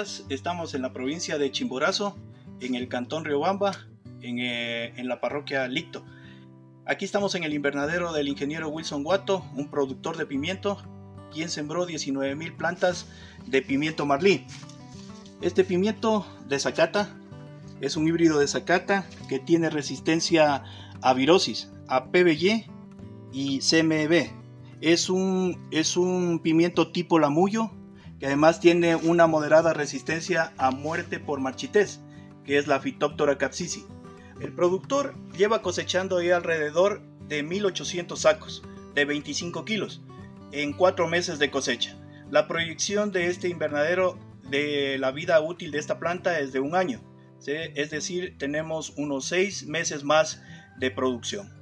días. Estamos en la provincia de Chimborazo, en el cantón Riobamba, en la parroquia Licto. Aquí estamos en el invernadero del ingeniero Wilson Guato, un productor de pimiento, quien sembró 19,000 plantas de pimiento marlí. Este pimiento de zacata es un híbrido de zacata que tiene resistencia a virosis, a PBY y CMB. Es un pimiento tipo lamullo, que además tiene una moderada resistencia a muerte por marchitez, que es la Phytophthora capsicii. El productor lleva cosechando ya alrededor de 1,800 sacos de 25 kilos en 4 meses de cosecha. La proyección de este invernadero de la vida útil de esta planta es de 1 año, ¿sí? Es decir, tenemos unos 6 meses más de producción.